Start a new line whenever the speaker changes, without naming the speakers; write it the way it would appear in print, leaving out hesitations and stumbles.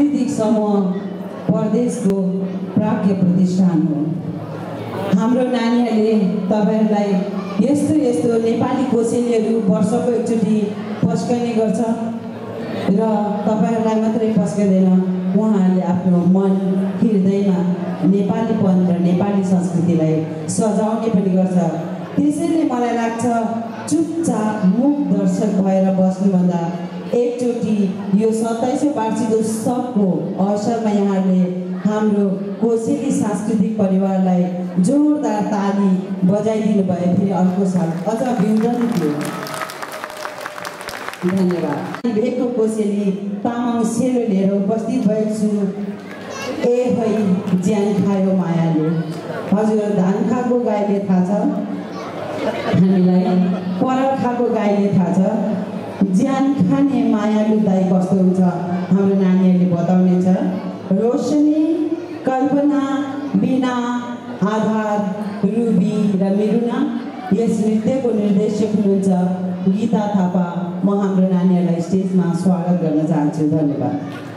सांस्कृतिक समूह प्रदेशको प्राज्ञ प्रतिष्ठान हो। हाम्रो नानीहरूले तपाईहरुलाई यस्तो यस्तो नेपाली कोसेलीहरू वर्षको एकचोटि पस्कने गर्छ र तपाईहरुलाई मात्रै पस्कदैन, उहाँहरूले आफ्नो मन हृदयमा नेपालीपन र नेपाली संस्कृतिलाई सजाउने पनि गर्छ। त्यसैले मलाई लाग्छ चुपचाप मुख दर्शक भएर बस्नुभन्दा एकचोटि यो 27औं वार्षिक उत्सवको अवसरमा यहाँहरूले हाम्रो कोसेली सांस्कृतिक परिवारलाई जोरदार ताली बजाइदिनु भए फेरि अर्को साल अझ भिउँदैन थियो। धन्यवाद। भेकको कोसेली तामाङ सेलो लिएर उपस्थित भएको छु। ए भई ज्यान खायो मायाले। हजुर धान खाएको गाईले थाहा छ, हामीलाई पराल खाएको गाईले थाहा छ। ज्यान खाने मायालु दाई कस्तो हुन्छ हाम्रो नानीहरूले बताउनेछ। रोशनी, कल्पना, बिना, आधार, रुबी र मिरुना यस नृत्यको निर्देशक हुनुहुन्छ। गीता थापा, म हाम्रो नानीहरूलाई स्टेजमा स्वागत गर्न चाहन्छु। धन्यवाद।